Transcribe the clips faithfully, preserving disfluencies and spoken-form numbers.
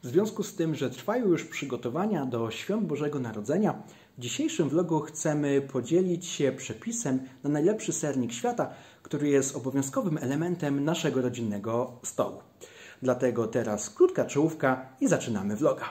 W związku z tym, że trwają już przygotowania do Świąt Bożego Narodzenia, w dzisiejszym vlogu chcemy podzielić się przepisem na najlepszy sernik świata, który jest obowiązkowym elementem naszego rodzinnego stołu. Dlatego teraz krótka czołówka i zaczynamy vloga.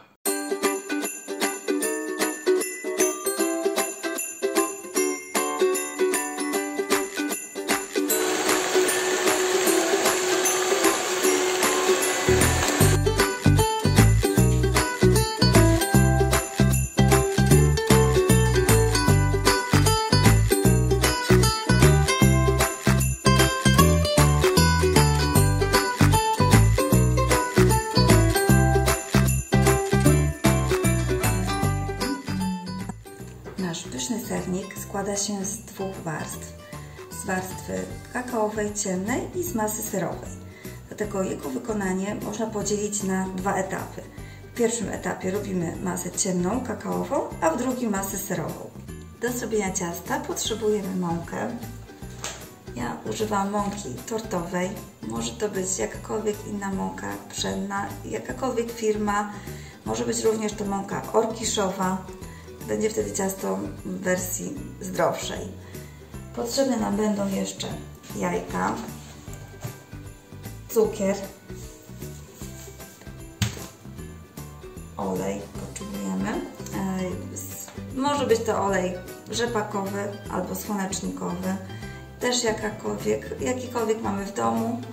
Nasz pyszny sernik składa się z dwóch warstw. Z warstwy kakaowej, ciemnej i z masy serowej. Dlatego jego wykonanie można podzielić na dwa etapy. W pierwszym etapie robimy masę ciemną, kakaową, a w drugim masę serową. Do zrobienia ciasta potrzebujemy mąkę. Ja używam mąki tortowej. Może to być jakakolwiek inna mąka pszenna, jakakolwiek firma. Może być również to mąka orkiszowa. Będzie wtedy ciasto w wersji zdrowszej. Potrzebne nam będą jeszcze jajka, cukier, olej potrzebujemy. Może być to olej rzepakowy albo słonecznikowy, też jakakolwiek, jakikolwiek mamy w domu.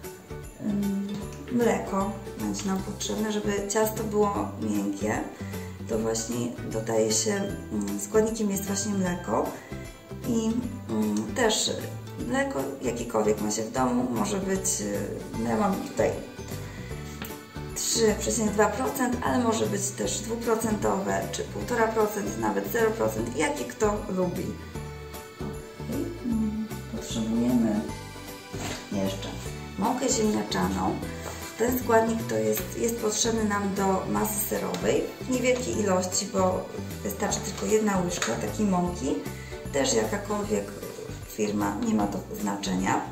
Mleko będzie nam potrzebne, żeby ciasto było miękkie. To właśnie dodaje się, składnikiem jest właśnie mleko i też mleko jakikolwiek ma się w domu, może być, ja mam tutaj trzy przecinek dwa procent, ale może być też dwuprocentowe czy półtora procent, nawet zero procent, jaki kto lubi. Potrzebujemy jeszcze mąkę ziemniaczaną. Ten składnik to jest, jest potrzebny nam do masy serowej w niewielkiej ilości, bo wystarczy tylko jedna łyżka takiej mąki. Też jakakolwiek firma, nie ma to znaczenia.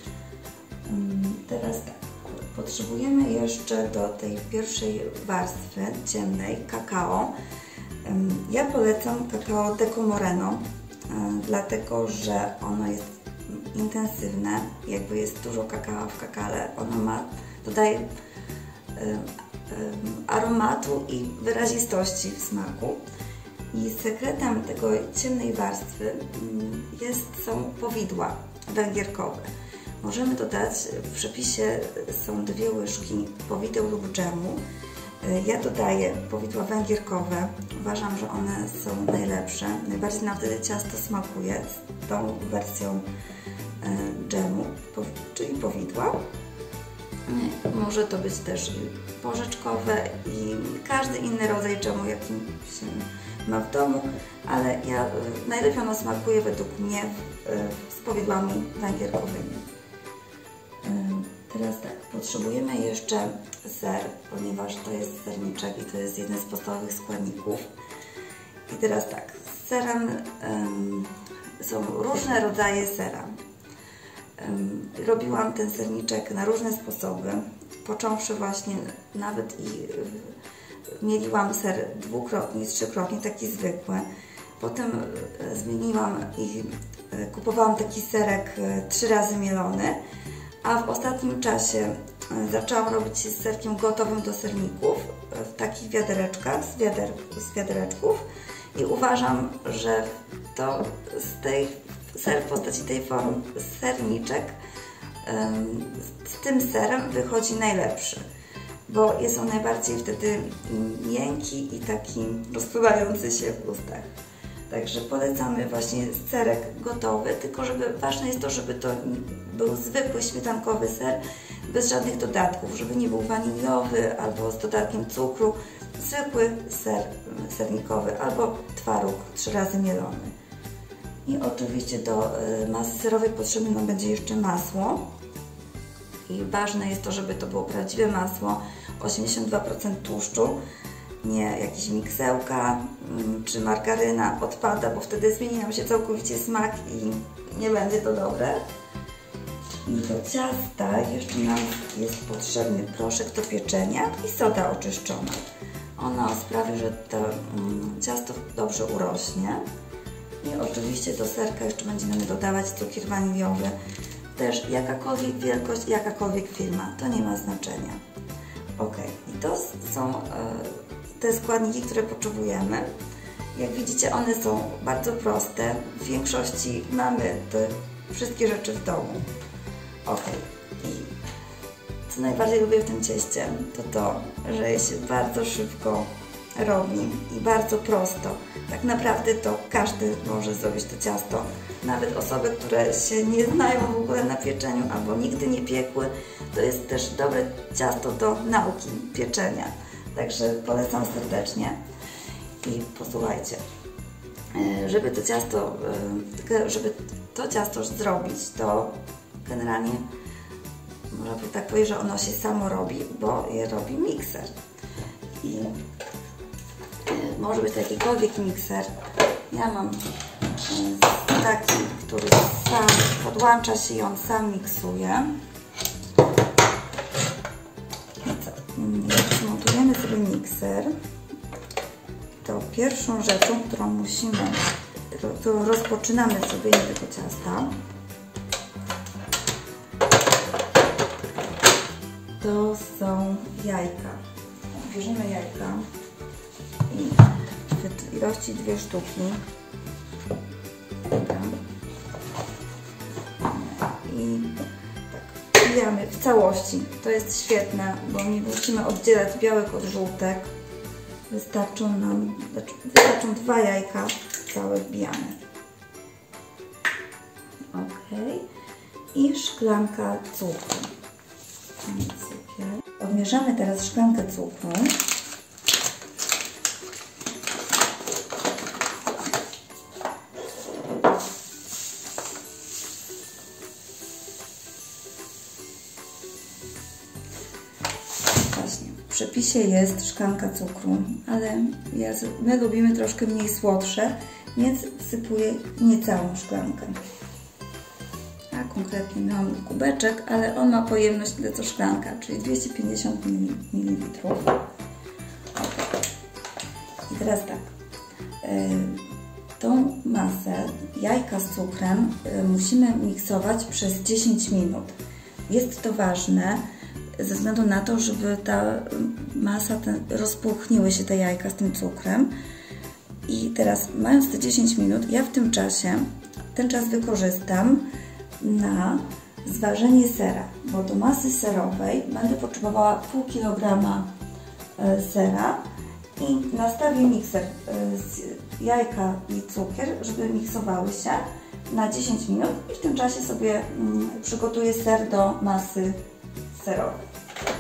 Teraz tak, potrzebujemy jeszcze do tej pierwszej warstwy ciemnej kakao. Ja polecam kakao Deco Moreno, dlatego że ono jest intensywne, jakby jest dużo kakao w kakale, ono ma dodaje y, y, aromatu i wyrazistości w smaku. I sekretem tego ciemnej warstwy y, jest, są powidła węgierkowe. Możemy dodać, w przepisie są dwie łyżki powideł lub dżemu. Y, ja dodaję powidła węgierkowe. Uważam, że one są najlepsze. Najbardziej nam wtedy ciasto smakuje z tą wersją y, dżemu, po, czyli powidła. Może to być też i porzeczkowe i każdy inny rodzaj dżemu, jaki się ma w domu, ale ja najlepiej ono smakuje według mnie z powidłami węgierkowymi. Teraz tak, potrzebujemy jeszcze ser, ponieważ to jest serniczek i to jest jeden z podstawowych składników. I teraz tak, z serem um, są różne rodzaje sera. Robiłam ten serniczek na różne sposoby, począwszy właśnie nawet i mieliłam ser dwukrotnie, trzykrotnie, taki zwykły. Potem zmieniłam i kupowałam taki serek trzy razy mielony, a w ostatnim czasie zaczęłam robić z serkiem gotowym do serników w takich wiadereczkach, z, wiader, z wiadereczków i uważam, że to z tej ser w postaci tej formy, serniczek z tym serem wychodzi najlepszy, bo jest on najbardziej wtedy miękki i taki rozpływający się w ustach. Także polecamy właśnie serek gotowy, tylko żeby ważne jest to, żeby to był zwykły śmietankowy ser, bez żadnych dodatków, żeby nie był waniliowy albo z dodatkiem cukru, zwykły ser sernikowy albo twaróg trzy razy mielony. I oczywiście do masy serowej potrzebne nam będzie jeszcze masło. I ważne jest to, żeby to było prawdziwe masło, osiemdziesiąt dwa procent tłuszczu, nie jakieś miksełka czy margaryna odpada, bo wtedy zmieni nam się całkowicie smak i nie będzie to dobre. I do ciasta jeszcze nam jest potrzebny proszek do pieczenia i soda oczyszczona. Ona sprawi, że to mm, ciasto dobrze urośnie. I oczywiście do serka jeszcze będziemy dodawać cukier waniliowy. Też jakakolwiek wielkość, jakakolwiek firma, to nie ma znaczenia. Ok, i to są e, te składniki, które potrzebujemy. Jak widzicie, one są bardzo proste. W większości mamy te wszystkie rzeczy w domu. Ok, i co najbardziej lubię w tym cieście, to to, że je się bardzo szybko robi i bardzo prosto. Tak naprawdę to każdy może zrobić to ciasto. Nawet osoby, które się nie znają w ogóle na pieczeniu albo nigdy nie piekły, to jest też dobre ciasto do nauki pieczenia. Także polecam serdecznie. I posłuchajcie, żeby to ciasto, żeby to ciasto zrobić, to generalnie można by tak powiedzieć, że ono się samo robi, bo je robi mikser. I może być to jakikolwiek mikser. Ja mam taki, który sam podłącza się i on sam miksuje. Jak montujemy sobie mikser, to pierwszą rzeczą, którą musimy, którą rozpoczynamy zrobienie tego ciasta, to są jajka. Bierzemy jajka i w ilości dwie sztuki. I tak wbijamy w całości. To jest świetne, bo nie musimy oddzielać białek od żółtek. Wystarczą nam wystarczą dwa jajka całe wbijane. Ok. I szklanka cukru. Odmierzamy teraz szklankę cukru. Właśnie, w przepisie jest szklanka cukru, ale ja, my lubimy troszkę mniej słodsze, więc wsypuję niecałą szklankę. A konkretnie miałam kubeczek, ale on ma pojemność tyle co szklanka, czyli dwieście pięćdziesiąt mililitrów. I teraz tak, tą masę jajka z cukrem musimy miksować przez dziesięć minut. Jest to ważne ze względu na to, żeby ta masa, ten, rozpulchniły się te jajka z tym cukrem. I teraz, mając te dziesięć minut, ja w tym czasie, ten czas wykorzystam na zważenie sera, bo do masy serowej będę potrzebowała pół kilograma sera i nastawię mikser z jajka i cukier, żeby miksowały się na dziesięć minut i w tym czasie sobie przygotuję ser do masy serowej.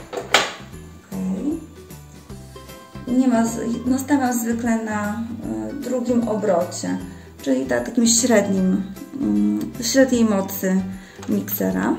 Okay. Nie ma, nastawiam zwykle na drugim obrocie, czyli tak, takim średnim, średniej mocy miksera.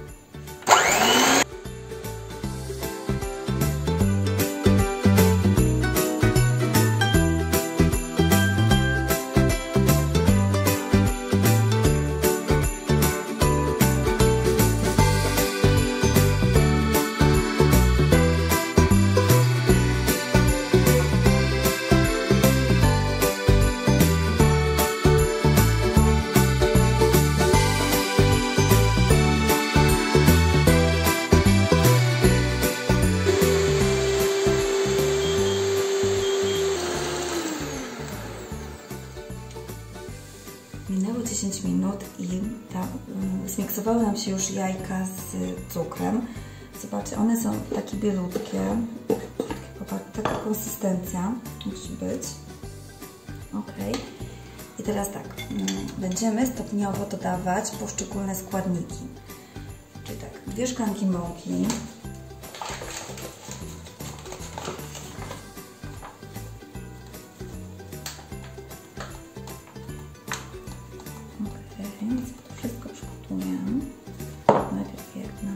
Minęło dziesięć minut i ta, zmiksowały nam się już jajka z cukrem. Zobaczcie, one są takie bielutkie. Taka konsystencja musi być. Ok. I teraz tak, będziemy stopniowo dodawać poszczególne składniki. Czyli tak, dwie szklanki mąki. Więc to wszystko przygotuję. Najpierw jedna.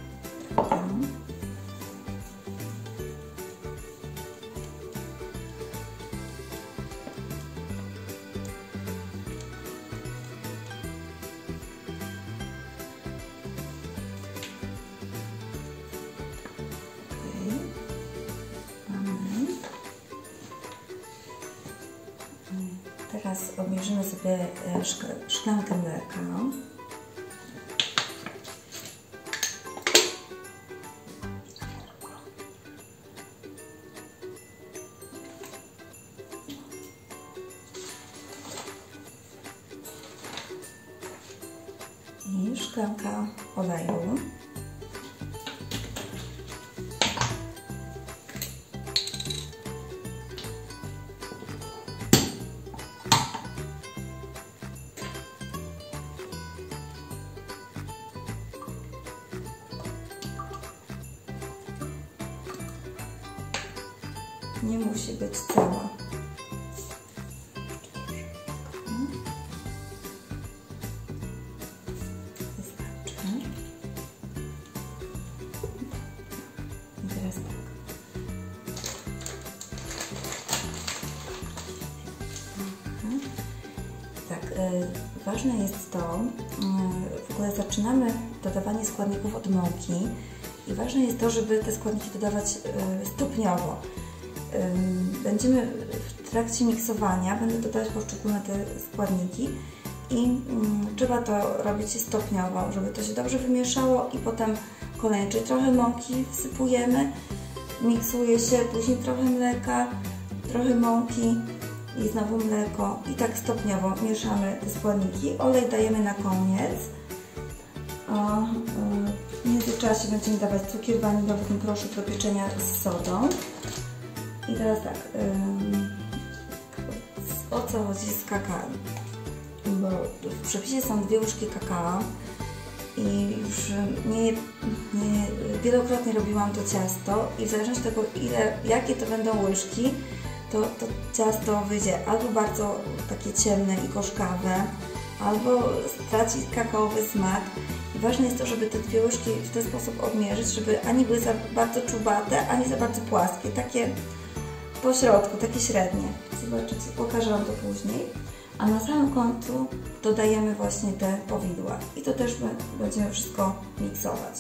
Druga. teraz obmierzymy sobie szklankę mleka. I szklanka oleju. Nie musi być cała. Wystarczy. I teraz tak. Mhm. Tak, y, ważne jest to, y, w ogóle zaczynamy dodawanie składników od mąki i ważne jest to, żeby te składniki dodawać y, stopniowo. Będziemy w trakcie miksowania, będę dodawać poszczególne te składniki i um, trzeba to robić stopniowo, żeby to się dobrze wymieszało i potem kolejnie, czyli trochę mąki wsypujemy, miksuje się, później trochę mleka, trochę mąki i znowu mleko i tak stopniowo mieszamy te składniki. Olej dajemy na koniec. A w międzyczasie będziemy dawać cukier waniliowy, ten proszek do pieczenia z sodą. I teraz tak, ym, o co chodzi z kakao? Bo w przepisie są dwie łyżki kakao i już nie, nie, wielokrotnie robiłam to ciasto i w zależności od tego, ile, jakie to będą łyżki, to, to ciasto wyjdzie albo bardzo takie ciemne i gorzkawe, albo straci kakaowy smak. I ważne jest to, żeby te dwie łyżki w ten sposób odmierzyć, żeby ani były za bardzo czubate, ani za bardzo płaskie, takie po środku, takie średnie. Zobaczycie, pokażę Wam to później. A na samym końcu dodajemy właśnie te powidła. I to też będziemy wszystko miksować.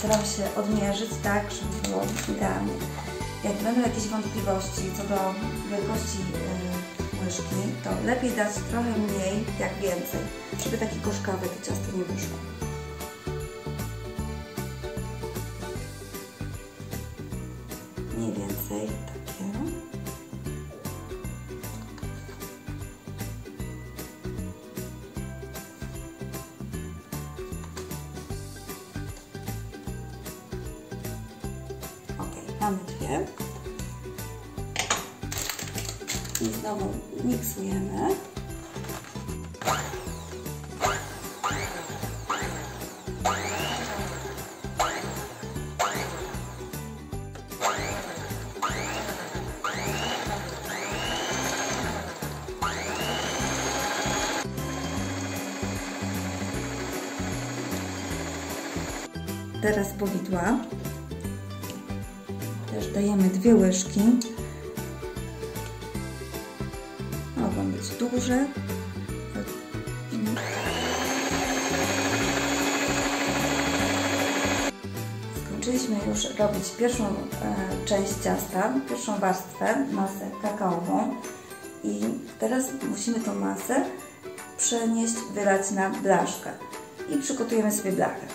staram się odmierzyć tak, żeby było idealnie. Jak będą jakieś wątpliwości co do wielkości yy, łyżki, to lepiej dać trochę mniej, jak więcej, żeby takie gorzkawe to ciasto nie wyszło. Mniej więcej takie. Ok, mamy dwie. I znowu miksujemy. Teraz powidła. Też dajemy dwie łyżki. Mogą być duże. Skończyliśmy już robić pierwszą e, część ciasta, pierwszą warstwę, masę kakaową. I teraz musimy tą masę przenieść, wylać na blaszkę. I przygotujemy sobie blachę.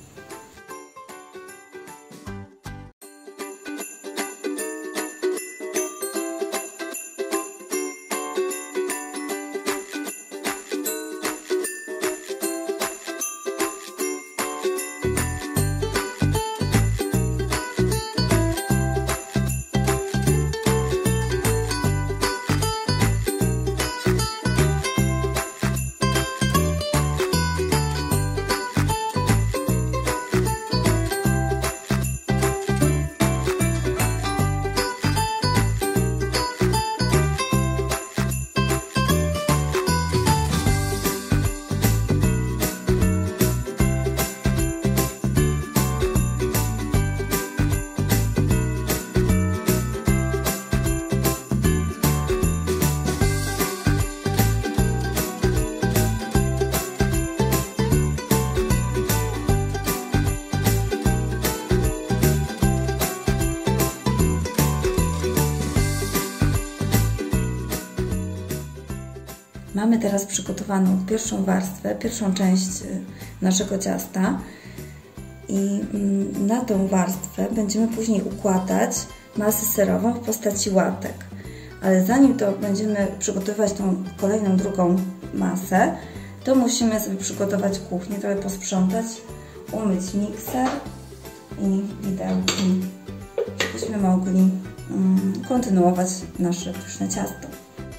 Mamy teraz przygotowaną pierwszą warstwę, pierwszą część naszego ciasta i na tą warstwę będziemy później układać masę serową w postaci łatek. Ale zanim to będziemy przygotowywać tą kolejną, drugą masę, to musimy sobie przygotować kuchnię, trochę posprzątać, umyć mikser i widełki, żebyśmy mogli kontynuować nasze pyszne ciasto.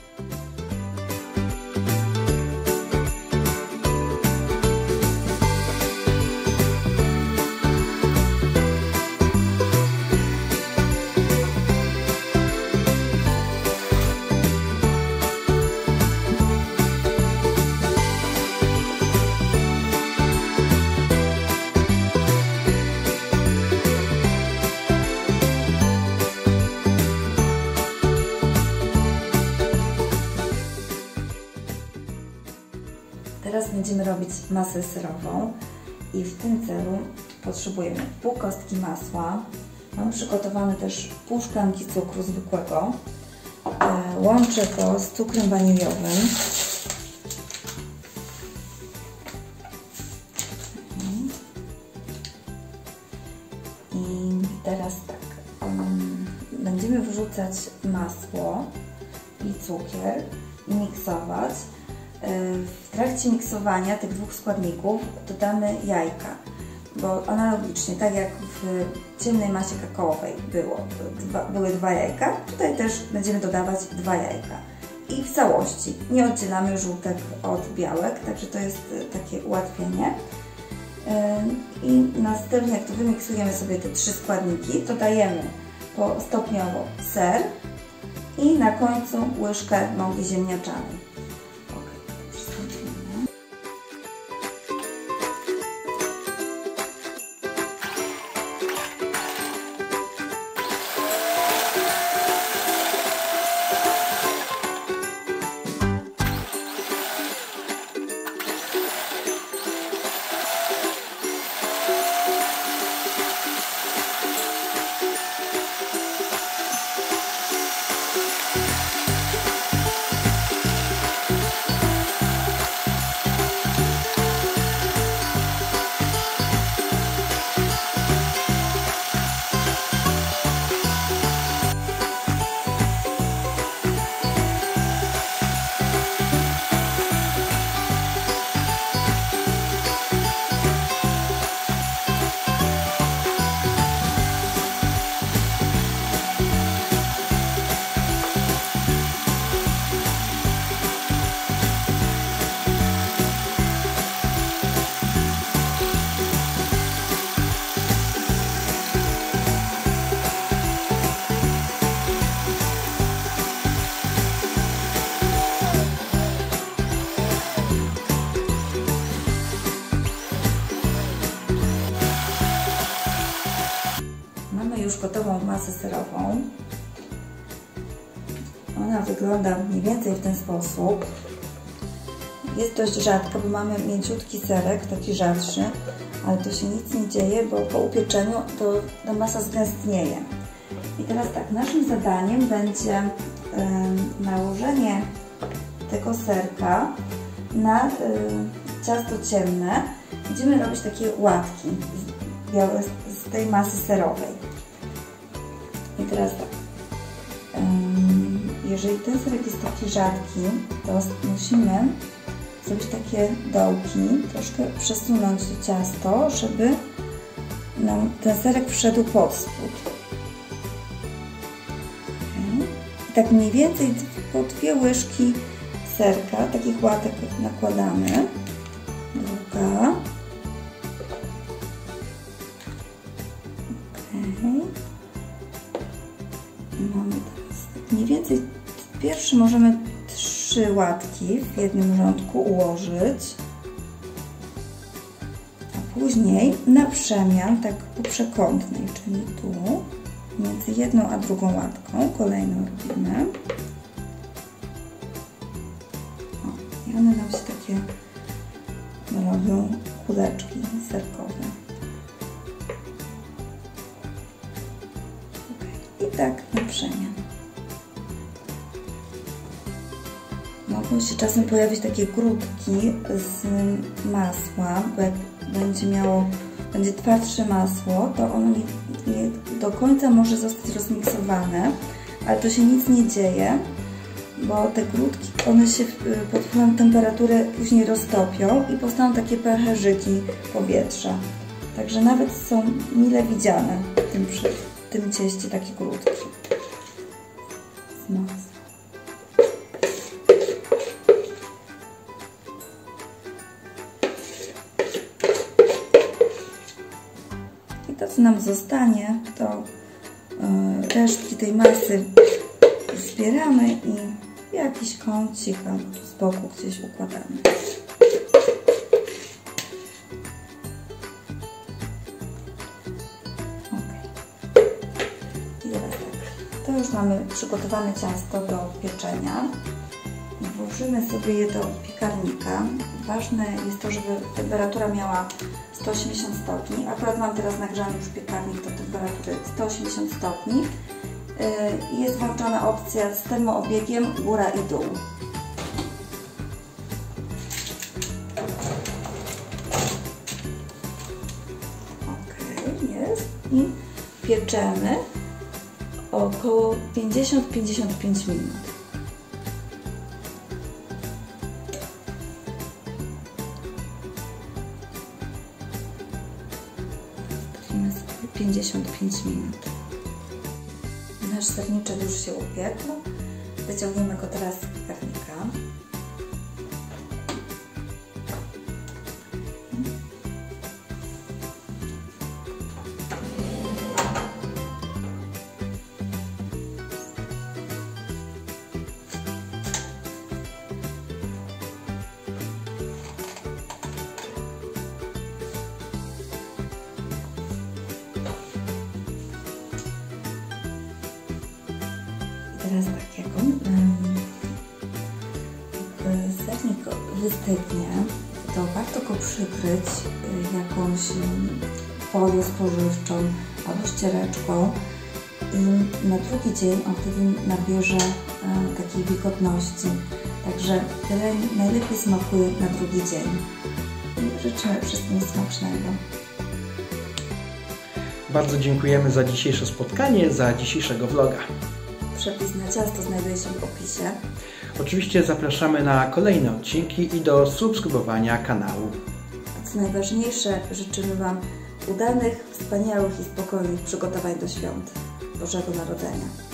Teraz będziemy robić masę serową i w tym celu potrzebujemy pół kostki masła. Mam przygotowane też pół szklanki cukru zwykłego. Łączę go z cukrem waniliowym. I teraz tak, będziemy wrzucać masło i cukier i miksować. W trakcie miksowania tych dwóch składników dodamy jajka, bo analogicznie, tak jak w ciemnej masie kakaowej było, dwa, były dwa jajka, tutaj też będziemy dodawać dwa jajka. I w całości nie oddzielamy żółtek od białek, także to jest takie ułatwienie. I następnie, jak to wymiksujemy sobie te trzy składniki, dodajemy po stopniowo ser i na końcu łyżkę mąki ziemniaczanej. już gotową masę serową. Ona wygląda mniej więcej w ten sposób. Jest dość rzadka, bo mamy mięciutki serek, taki rzadszy, ale to się nic nie dzieje, bo po upieczeniu to ta masa zgęstnieje. I teraz tak, naszym zadaniem będzie y, nałożenie tego serka na y, ciasto ciemne. Będziemy robić takie łatki białe z tej masy serowej. I teraz tak, y, jeżeli ten serek jest taki rzadki, to musimy zrobić takie dołki, troszkę przesunąć to ciasto, żeby nam ten serek wszedł pod spód. Okay. I tak mniej więcej po dwie łyżki serka, takich łatek nakładamy. Druga. Okay. Mamy teraz tak mniej więcej pierwszy możemy trzy łatki w jednym rządku ułożyć, a później na przemian, tak po przekątnej, czyli tu, między jedną a drugą łatką, kolejną robimy. O, i one nam się takie robią kuleczki serkowe. Okay. I tak na przemian. Mogą się czasem pojawić takie grudki z masła, bo jak będzie miało, będzie twardsze masło, to ono nie, nie do końca może zostać rozmiksowane, ale to się nic nie dzieje, bo te grudki, one się pod wpływem temperatury później roztopią i powstaną takie pęcherzyki powietrza. Także nawet są mile widziane w tym, w tym cieście takie grudki z masła. To, co nam zostanie, to yy, resztki tej masy zbieramy i w jakiś kącik albo tu z boku gdzieś układamy. Ok. I teraz tak. To już mamy przygotowane ciasto do pieczenia. Włożymy sobie je do piekarnika. Ważne jest to, żeby temperatura miała sto osiemdziesiąt stopni. Akurat mam teraz nagrzany już piekarnik do temperatury sto osiemdziesiąt stopni. I jest włączona opcja z termoobiegiem góra i dół. Ok, jest. I pieczemy około pięćdziesiąt do pięćdziesięciu pięciu minut. pięćdziesiąt pięć minut. Nasz serniczek już się upiekł. Wyciągniemy go teraz z piekarnika. Teraz tak, jak on, jak sernik wystygnie, to warto go przykryć jakąś folią spożywczą albo ściereczką i na drugi dzień on wtedy nabierze takiej wilgotności. Także tyle najlepiej smakuje na drugi dzień. I życzymy wszystkim smacznego. Bardzo dziękujemy za dzisiejsze spotkanie, za dzisiejszego vloga. Przepis na ciasto znajduje się w opisie. Oczywiście zapraszamy na kolejne odcinki i do subskrybowania kanału. A co najważniejsze, życzymy Wam udanych, wspaniałych i spokojnych przygotowań do świąt Bożego Narodzenia.